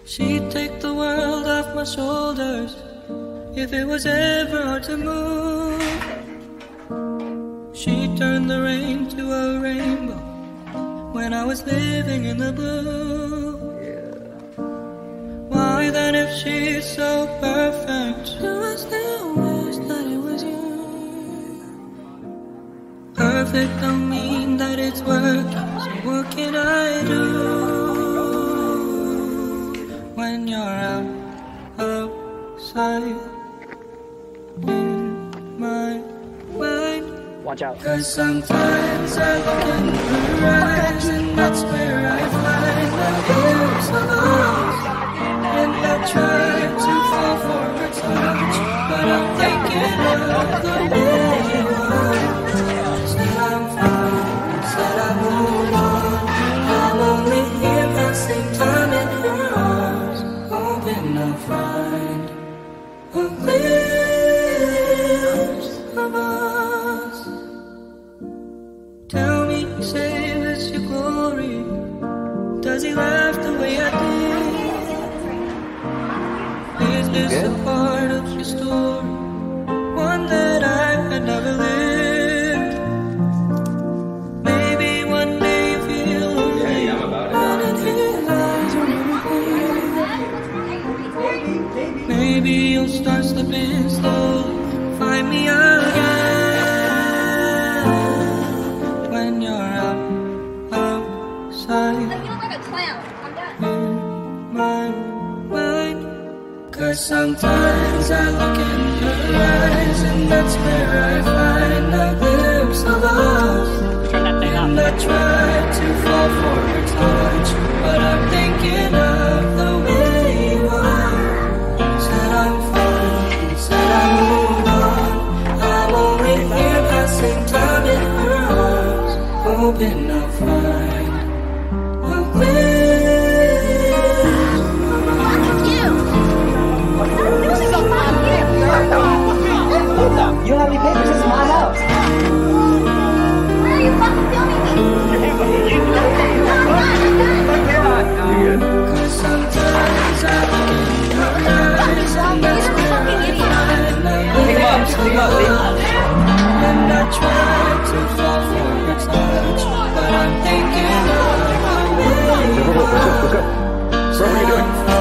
She'd take the world off my shoulders if it was ever hard to move. She'd turn the rain to a rainbow when I was living in the blue. Why then, if she's so perfect, do I still wish that it was you? Perfect don't mean that it's working, so what can I do when you're outside in my mind? Watch out. 'Cause sometimes I look in her eyes, and that's where I find the hills of lost. And I try to fall for her touch, but I'm thinking of the way you are. Said I'm fine, said I moved on. I'm only here passing time in her arms, hoping I'll find a glimpse of us. Tell me, say this your glory? Does he laugh the way I did? Is this a part of your story, one that I had never lived? Maybe one day you feel lonely, and in his eyes you'll never be. Maybe you'll start slipping slowly, find me again when you're outside. You look like a clown. I'm done. In my mind. 'Cause sometimes I look in her eyes, and that's where I find a glimpse of us. And I try to fall for her touch, but I'm thinking of the way you are. Said I'm fine, said I moved on. I'm only here passing time in her arms, hoping I'll find a glimpse. You don't have any papers, this is my house. Why are you fucking filming me? You're good. 'Cause sometimes I look in her eyes, and that's where I find the glimpse of love. And I try to fall for her touch, but I'm thinking of the way you are. What are you doing?